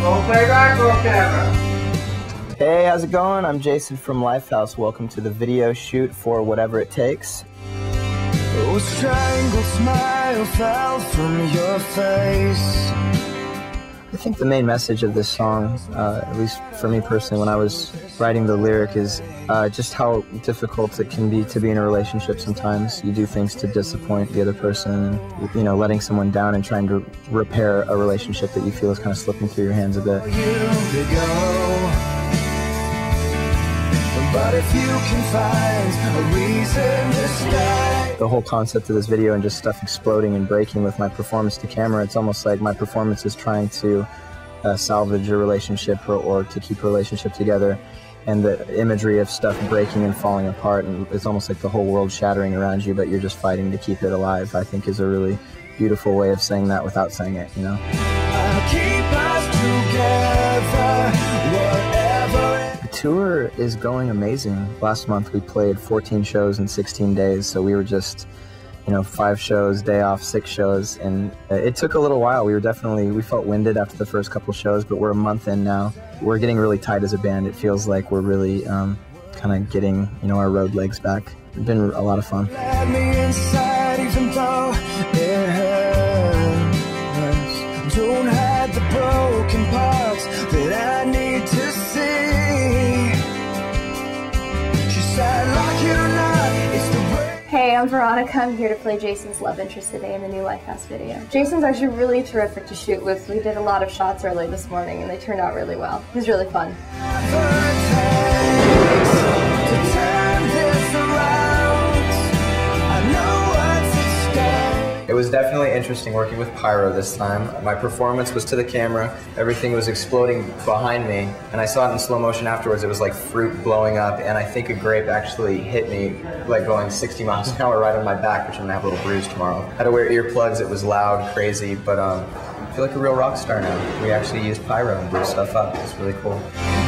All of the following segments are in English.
Roll playback, roll camera. Hey, how's it going? I'm Jason from Lifehouse. Welcome to the video shoot for Whatever It Takes. A strangled smile fell from your face. I think the main message of this song, at least for me personally, when I was writing the lyric, is just how difficult it can be to be in a relationship sometimes. You do things to disappoint the other person, and, you know, letting someone down and trying to repair a relationship that you feel is kind of slipping through your hands a bit. But if you can find a reason to stay. The whole concept of this video and just stuff exploding and breaking with my performance to camera, it's almost like my performance is trying to salvage a relationship or to keep a relationship together. And the imagery of stuff breaking and falling apart, and it's almost like the whole world shattering around you, but you're just fighting to keep it alive, I think is a really beautiful way of saying that without saying it, you know? I'll keep us together, whatever. The tour is going amazing. Last month we played 14 shows in 16 days, so we were just, you know, 5 shows, day off, 6 shows, and it took a little while. We felt winded after the first couple shows, but we're a month in now. We're getting really tight as a band. It feels like we're really kind of getting, you know, our road legs back. It's been a lot of fun. Let me inside, even though it hurts. Don't hide the broken parts that I need to see. She said, like it or not, it's the way. Hey, I'm Veronica. I'm here to play Jason's love interest today in the new Lifehouse video. Jason's actually really terrific to shoot with. We did a lot of shots early this morning and they turned out really well. It was really fun. It was definitely interesting working with Pyro this time. My performance was to the camera, everything was exploding behind me, and I saw it in slow motion afterwards. It was like fruit blowing up, and I think a grape actually hit me, like going 60 miles an hour right on my back, which I'm gonna have a little bruise tomorrow. I had to wear earplugs, it was loud, crazy, but I feel like a real rock star now. We actually used Pyro and blew stuff up. It's really cool.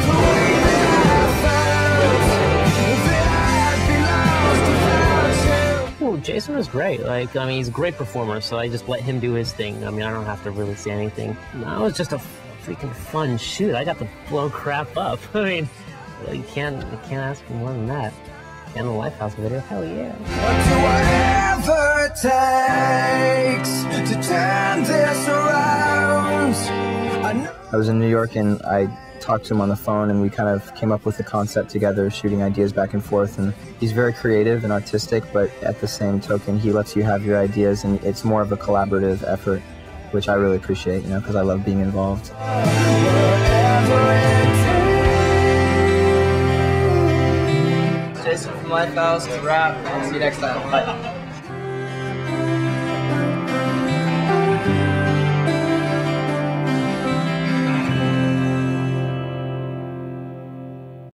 Jason was great. Like, I mean, he's a great performer, so I just let him do his thing. I mean, I don't have to really say anything. No, it was just a freaking fun shoot. I got to blow crap up. I mean, you can't ask for more than that. And the Lifehouse video, hell yeah. Whatever it takes to turn this around. I was in New York and I talked to him on the phone and we kind of came up with a concept together, shooting ideas back and forth, and he's very creative and artistic, but at the same token he lets you have your ideas and it's more of a collaborative effort, which I really appreciate, you know, because I love being involved. Jason from Lifehouse, it's a wrap. I'll see you next time. Bye.